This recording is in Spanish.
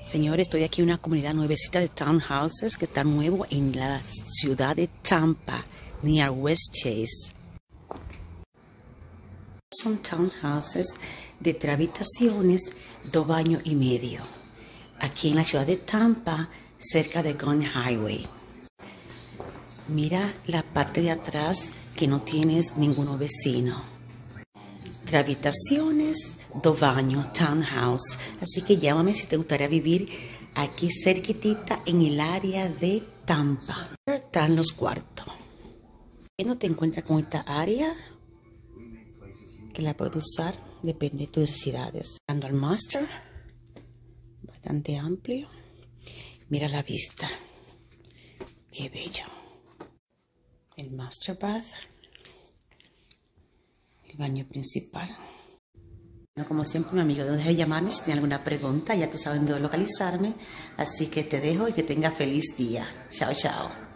Señores, estoy aquí en una comunidad nuevecita de townhouses que está nuevo en la ciudad de Tampa, near West Chase. Son townhouses de 3 habitaciones, 2 baños y medio. Aquí en la ciudad de Tampa, cerca de Gun Highway. Mira la parte de atrás que no tienes ninguno vecino. 3 habitaciones, 2 baños, townhouse. Así que llámame si te gustaría vivir aquí cerquitita en el área de Tampa. Están los cuartos. ¿Qué no te encuentras con esta área? Que la puedes usar, depende de tus necesidades. Entrando al master, bastante amplio. Mira la vista. Qué bello. El master bath. El baño principal. Bueno, como siempre, mi amigo, no dejes de llamarme si tienes alguna pregunta. Ya tú sabes dónde localizarme. Así que te dejo y que tengas feliz día. Chao, chao.